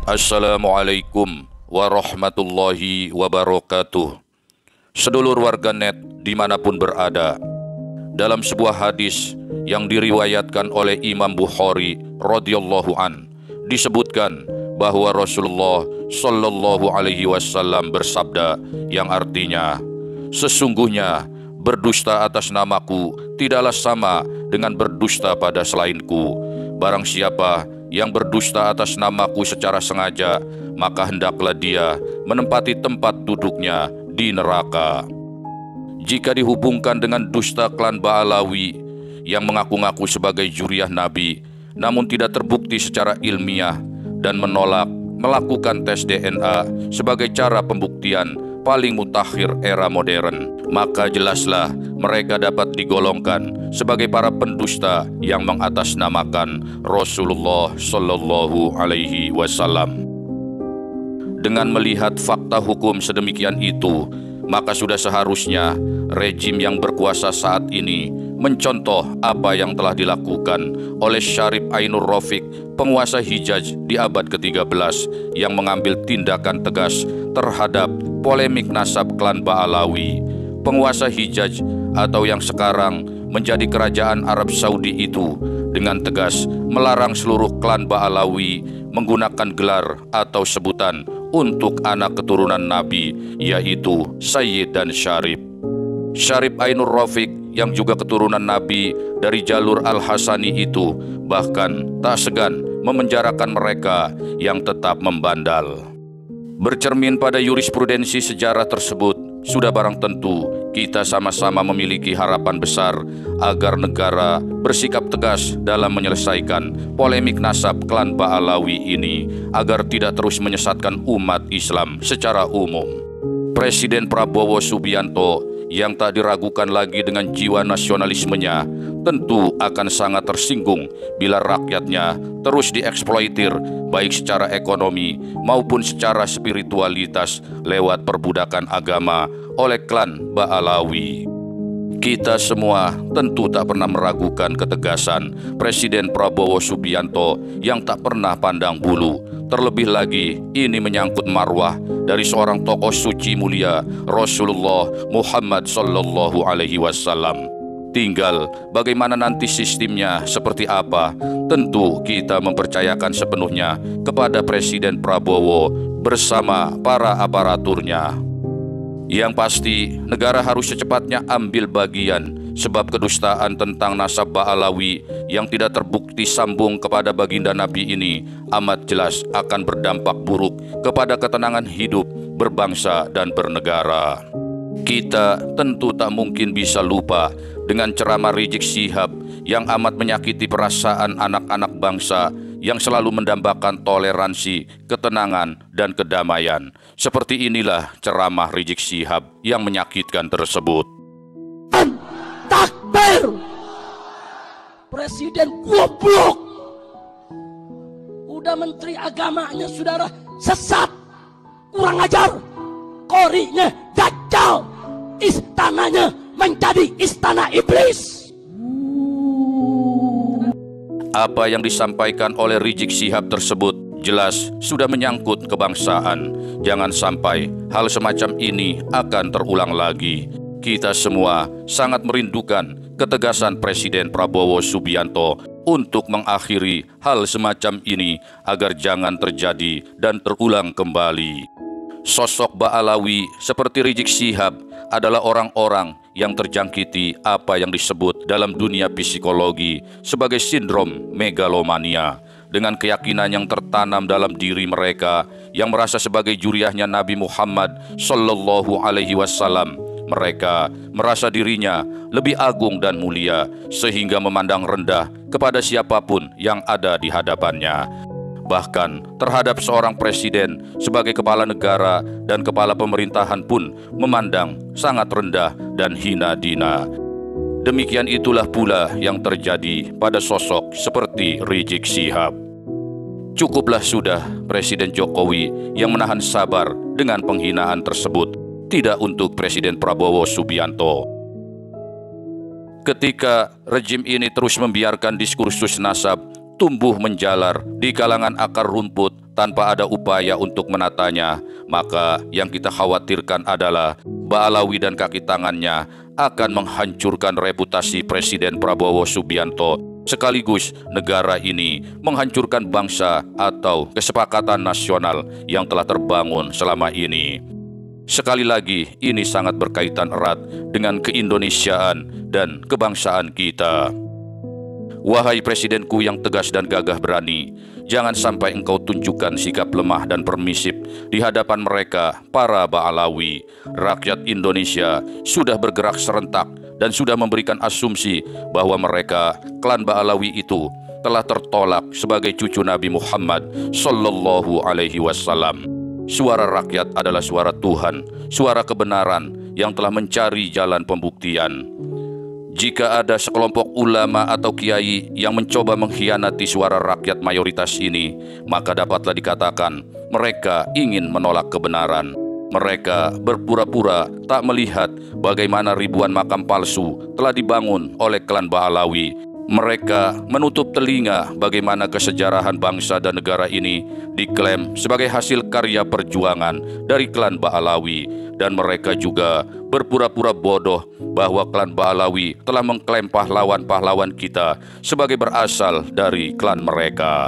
Assalamualaikum warahmatullahi wabarakatuh. Sedulur warganet dimanapun berada, dalam sebuah hadis yang diriwayatkan oleh Imam Bukhari radhiyallahu an, disebutkan bahwa Rasulullah Shallallahu alaihi wasallam bersabda yang artinya, sesungguhnya berdusta atas namaku tidaklah sama dengan berdusta pada selainku. Barang siapa yang berdusta atas namaku secara sengaja, maka hendaklah dia menempati tempat duduknya di neraka. Jika dihubungkan dengan dusta klan Ba'alawi yang mengaku-ngaku sebagai juriyah Nabi, namun tidak terbukti secara ilmiah dan menolak melakukan tes DNA sebagai cara pembuktian paling mutakhir era modern, maka jelaslah mereka dapat digolongkan sebagai para pendusta yang mengatasnamakan Rasulullah Shallallahu alaihi wasallam. Dengan melihat fakta hukum sedemikian itu, maka sudah seharusnya rejim yang berkuasa saat ini mencontoh apa yang telah dilakukan oleh Syarif Ainur Rafiq, penguasa Hijaz di abad ke-13, yang mengambil tindakan tegas terhadap polemik nasab klan Ba'alawi. Penguasa Hijaz atau yang sekarang menjadi kerajaan Arab Saudi itu dengan tegas melarang seluruh klan Ba'alawi menggunakan gelar atau sebutan untuk anak keturunan Nabi, yaitu Sayyid dan Syarif. Syarif Ainur Rafiq yang juga keturunan Nabi dari jalur Al-Hasani itu bahkan tak segan memenjarakan mereka yang tetap membandal. Bercermin pada jurisprudensi sejarah tersebut, sudah barang tentu kita sama-sama memiliki harapan besar agar negara bersikap tegas dalam menyelesaikan polemik nasab klan Ba'alawi ini agar tidak terus menyesatkan umat Islam secara umum. Presiden Prabowo Subianto yang tak diragukan lagi dengan jiwa nasionalismenya tentu akan sangat tersinggung bila rakyatnya terus dieksploitir baik secara ekonomi maupun secara spiritualitas lewat perbudakan agama oleh klan Ba'alawi. Kita semua tentu tak pernah meragukan ketegasan Presiden Prabowo Subianto yang tak pernah pandang bulu. Terlebih lagi, ini menyangkut marwah dari seorang tokoh suci mulia Rasulullah Muhammad Sallallahu Alaihi Wasallam. Tinggal bagaimana nanti sistemnya seperti apa, tentu kita mempercayakan sepenuhnya kepada Presiden Prabowo bersama para aparaturnya. Yang pasti, negara harus secepatnya ambil bagian, sebab kedustaan tentang nasab Ba'alawi yang tidak terbukti sambung kepada baginda Nabi ini amat jelas akan berdampak buruk kepada ketenangan hidup berbangsa dan bernegara. Kita tentu tak mungkin bisa lupa dengan ceramah Rizik Syihab yang amat menyakiti perasaan anak-anak bangsa yang selalu mendambakan toleransi, ketenangan, dan kedamaian. Seperti inilah ceramah Rizik Syihab yang menyakitkan tersebut. Takbir! Presiden goblok! Udah menteri agamanya saudara sesat, kurang ajar, korinya dajjal, istananya menjadi istana iblis. Apa yang disampaikan oleh Rizik Syihab tersebut jelas sudah menyangkut kebangsaan. Jangan sampai hal semacam ini akan terulang lagi. Kita semua sangat merindukan ketegasan Presiden Prabowo Subianto untuk mengakhiri hal semacam ini agar jangan terjadi dan terulang kembali. Sosok Ba'alawi seperti Rizik Syihab adalah orang-orang yang terjangkiti apa yang disebut dalam dunia psikologi sebagai sindrom megalomania, dengan keyakinan yang tertanam dalam diri mereka yang merasa sebagai juriyahnya Nabi Muhammad Sallallahu Alaihi Wasallam. Mereka merasa dirinya lebih agung dan mulia sehingga memandang rendah kepada siapapun yang ada di hadapannya. Bahkan terhadap seorang presiden sebagai kepala negara dan kepala pemerintahan pun memandang sangat rendah dan hina dina. Demikian itulah pula yang terjadi pada sosok seperti Rizik Syihab. Cukuplah sudah Presiden Jokowi yang menahan sabar dengan penghinaan tersebut, tidak untuk Presiden Prabowo Subianto. Ketika rejim ini terus membiarkan diskursus nasab tumbuh menjalar di kalangan akar rumput tanpa ada upaya untuk menatanya, maka yang kita khawatirkan adalah Ba'alawi dan kaki tangannya akan menghancurkan reputasi Presiden Prabowo Subianto, sekaligus negara ini, menghancurkan bangsa atau kesepakatan nasional yang telah terbangun selama ini. Sekali lagi, ini sangat berkaitan erat dengan keindonesiaan dan kebangsaan kita. Wahai Presidenku yang tegas dan gagah berani, jangan sampai engkau tunjukkan sikap lemah dan permisif di hadapan mereka, para Ba'alawi. Rakyat Indonesia sudah bergerak serentak dan sudah memberikan asumsi bahwa mereka, klan Ba'alawi itu, telah tertolak sebagai cucu Nabi Muhammad Sallallahu Alaihi Wasallam. Suara rakyat adalah suara Tuhan, suara kebenaran yang telah mencari jalan pembuktian. Jika ada sekelompok ulama atau kiai yang mencoba mengkhianati suara rakyat mayoritas ini, maka dapatlah dikatakan mereka ingin menolak kebenaran. Mereka berpura-pura tak melihat bagaimana ribuan makam palsu telah dibangun oleh klan Ba'alawi. Mereka menutup telinga bagaimana kesejarahan bangsa dan negara ini diklaim sebagai hasil karya perjuangan dari klan Ba'alawi. Dan mereka juga berpura-pura bodoh bahwa klan Ba'alawi telah mengklaim pahlawan-pahlawan kita sebagai berasal dari klan mereka.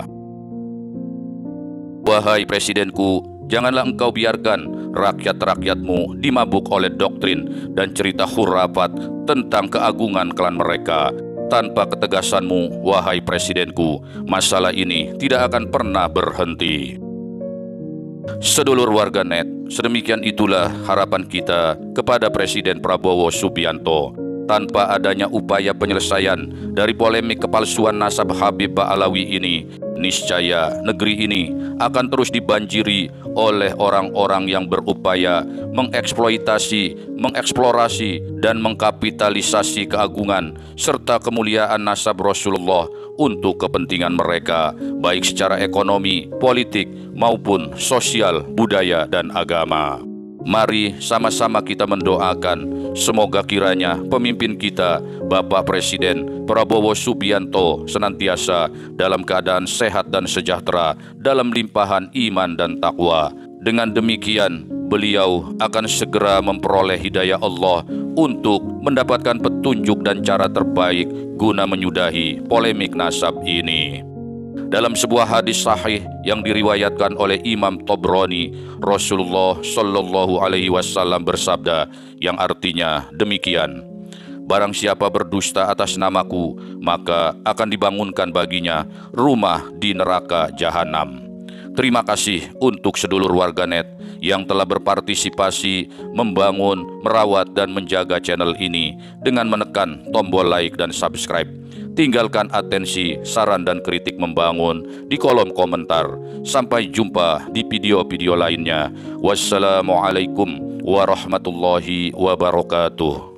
Wahai Presidenku, janganlah engkau biarkan rakyat-rakyatmu dimabuk oleh doktrin dan cerita khurafat tentang keagungan klan mereka. Tanpa ketegasanmu, wahai Presidenku, masalah ini tidak akan pernah berhenti. Sedulur warganet, sedemikian itulah harapan kita kepada Presiden Prabowo Subianto. Tanpa adanya upaya penyelesaian dari polemik kepalsuan nasab Habib Ba'alawi ini, niscaya negeri ini akan terus dibanjiri oleh orang-orang yang berupaya mengeksploitasi, mengeksplorasi, dan mengkapitalisasi keagungan serta kemuliaan nasab Rasulullah untuk kepentingan mereka, baik secara ekonomi, politik, maupun sosial, budaya, dan agama. Mari sama-sama kita mendoakan, semoga kiranya pemimpin kita, Bapak Presiden Prabowo Subianto, senantiasa dalam keadaan sehat dan sejahtera, dalam limpahan iman dan takwa. Dengan demikian, beliau akan segera memperoleh hidayah Allah untuk mendapatkan petunjuk dan cara terbaik guna menyudahi polemik nasab ini. Dalam sebuah hadis sahih yang diriwayatkan oleh Imam Tabrani, Rasulullah Sallallahu Alaihi Wasallam bersabda yang artinya demikian: barang siapa berdusta atas namaku, maka akan dibangunkan baginya rumah di neraka jahanam. Terima kasih untuk sedulur warganet yang telah berpartisipasi membangun, merawat, dan menjaga channel ini dengan menekan tombol like dan subscribe. Tinggalkan atensi, saran, dan kritik membangun di kolom komentar. Sampai jumpa di video-video lainnya. Wassalamualaikum warahmatullahi wabarakatuh.